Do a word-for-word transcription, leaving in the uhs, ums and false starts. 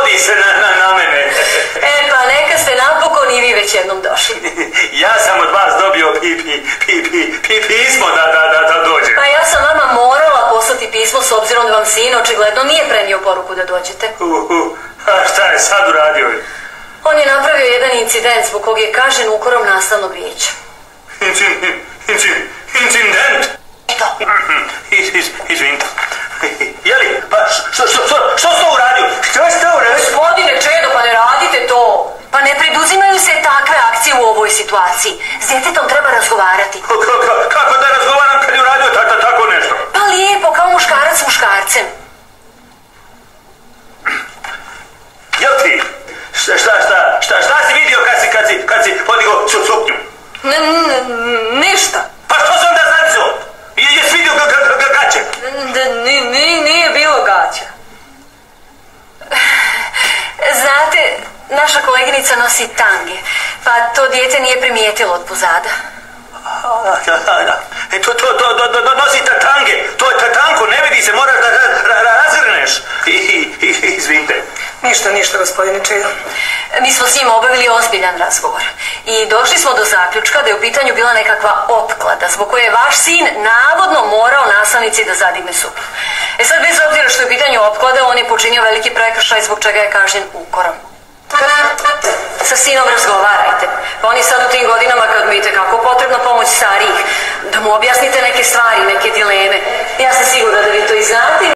svodi se na, na, na mene. E, pa neka ste napokon i vi već jednom došli. Ja sam od vas dobio pi, pi, pi, pi, pi, pismo da, da, da, da dođem. Pa ja sam vama morala poslati pismo s obzirom da vam sin očigledno nije prenio poruku da dođete. Uh, uh, a šta je sad uradio? On je napravio jedan incident zbog kog je kažen ukorom nastavnog vijeća. Incident? Eto. Iz, iz, izvinite. Jeli, pa što, što, što, što ste uradio? Što ste uradio? Gospodine Čedo, pa ne radite to. Pa ne preduzimaju se takve akcije u ovoj situaciji. S djetetom treba razgovarati. K -k kako da razgovaram kad je uradio ta, ta, tako nešto? Pa lijepo, kao muškarac s muškarcem. Jel ti? Šta, šta, šta, šta, šta si vidio kad si, kad si, kad si podigao su, suknju? N ništa. Pa što sam da zadzo? Jesi vidio gaće? Nije bilo gaća. Znate, naša koleginica nosi tange, pa to dijete nije primijetilo od pozada. E, to, to, to, to, to nosi ta tange, to je ta tanko, ne vidi se, moraš da ra, ra, razgrneš. Izvinite. Ništa, ništa, gospodine Čedo. Mi smo s njim obavili ozbiljan razgovor i došli smo do zaključka da je u pitanju bila nekakva opklada zbog koje je vaš sin navodno morao nastavnici da zadigne supu. E sad, bez obzira što je u pitanju opklade, on je počinio veliki prekršaj zbog čega je kažnjen ukorom. Sa sinom razgovarajte. Pa on je sad u tim godinama kad mu je itekako potrebna pomoć starijih, da mu objasnite neke stvari, neke dileme. Ja sam sigurna da vi to i znate.